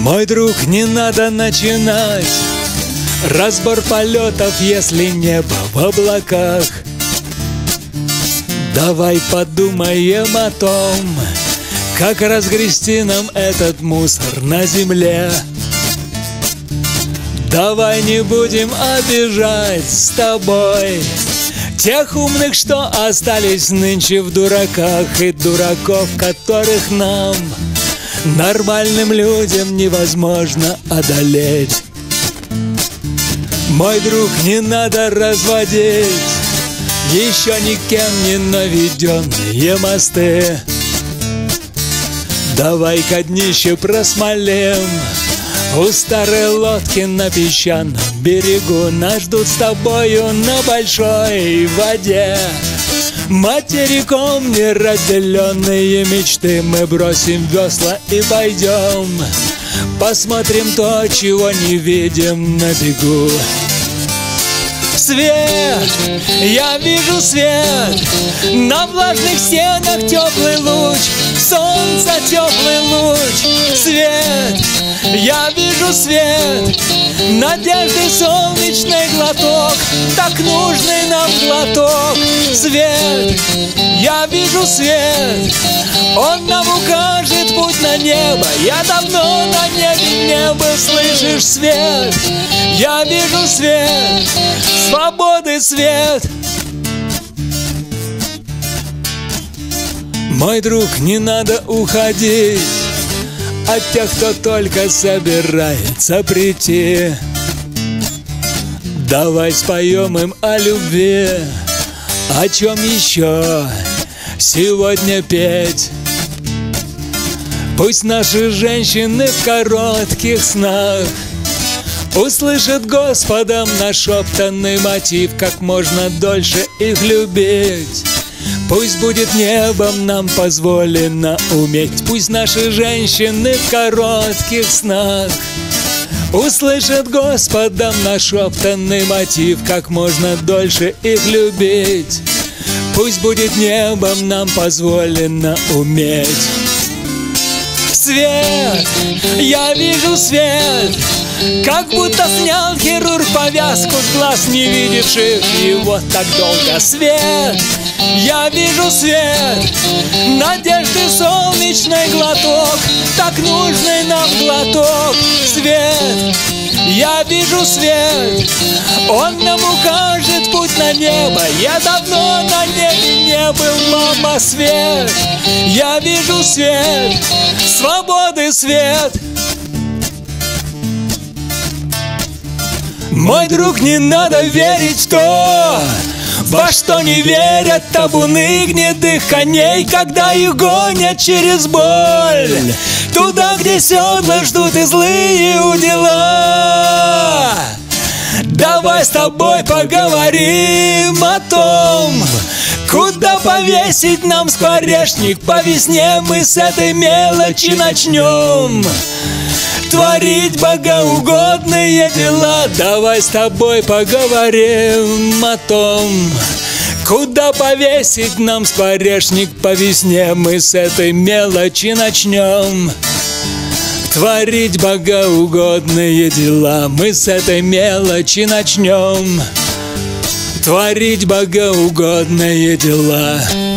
Мой друг, не надо начинать разбор полетов, если небо в облаках. Давай подумаем о том, как разгрести нам этот мусор на земле. Давай не будем обижать с тобой тех умных, что остались нынче в дураках, и дураков, которых нам, нормальным людям, невозможно одолеть. Мой друг, не надо разводить еще никем не наведенные мосты. Давай-ка днище просмолем у старой лодки на песчаном берегу. Нас ждут с тобою на большой воде. Материком неразделенные мечты. Мы бросим весла и пойдем, посмотрим то, чего не видим на бегу. Свет, я вижу свет, на влажных стенах теплый луч, солнца теплый луч. Свет, я вижу свет, надежды солнечный глоток, так нужный нам глоток. Свет, я вижу свет, он нам укажет путь на небо. Я давно на небе не был, слышишь, свет? Я вижу свет, свободы свет. Мой друг, не надо уходить от тех, кто только собирается прийти. Давай споем им о любви, о чем еще сегодня петь. Пусть наши женщины в коротких снах услышат Господом нашептанный мотив, как можно дольше их любить. Пусть будет небом нам позволено уметь. Пусть наши женщины в коротких снах услышат Господом нашептанный мотив, как можно дольше их любить. Пусть будет небом нам позволено уметь. Свет, я вижу свет, как будто снял хирург повязку с глаз не видевших его так долго. Свет, я вижу свет, надежды солнечный глоток, так нужный нам глоток. Свет, я вижу свет, он нам укажет путь на небо. Я давно на небе не был, мама. Свет, я вижу свет, свободы свет. Мой друг, не надо верить в то, во что не верят табуны гнедых коней, когда их гонят через боль, туда, где седла ждут и злые удила. Давай с тобой поговорим о том, куда повесить нам скворечник по весне. Мы с этой мелочи начнем творить богоугодные дела. Давай с тобой поговорим о том, куда повесить нам скворечник по весне. Мы с этой мелочи начнем творить богоугодные дела. Мы с этой мелочи начнем творить богоугодные дела.